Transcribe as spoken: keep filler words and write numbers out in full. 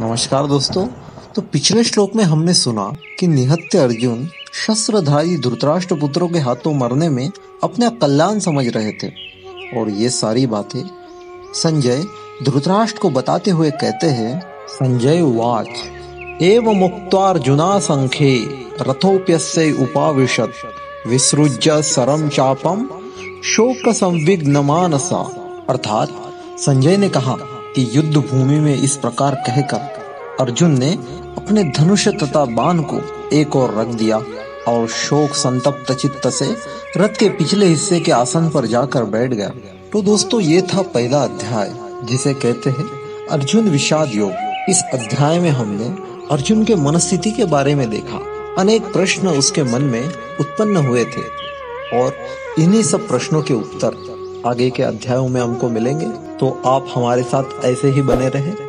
नमस्कार दोस्तों। तो पिछले श्लोक में हमने सुना कि निहत्थे अर्जुन शस्त्रधारी धृतराष्ट्र पुत्रों के हाथों मरने में अपना कल्याण समझ रहे थे, और ये सारी बातें संजय धृतराष्ट्र को बताते हुए कहते हैं। संजय उवाच एव मुक्त्वार्जुना संखे रथोप्यस्य उपाविशत् विसृज्य सरम चापम शोक संविघ्न मानसा। अर्थात संजय ने कहा कि युद्ध भूमि में इस प्रकार कहकर अर्जुन ने अपने धनुष तथा बाण को एक ओर रख दिया और शोक संतप्त चित्त से रथ के पिछले हिस्से के आसन पर जाकर बैठ गया। तो दोस्तों, ये था पहला अध्याय जिसे कहते हैं अर्जुन विषाद योग। इस अध्याय में हमने अर्जुन के मनस्थिति के बारे में देखा। अनेक प्रश्न उसके मन में उत्पन्न हुए थे और इन्हीं सब प्रश्नों के उत्तर आगे के अध्यायों में हमको मिलेंगे। तो आप हमारे साथ ऐसे ही बने रहें।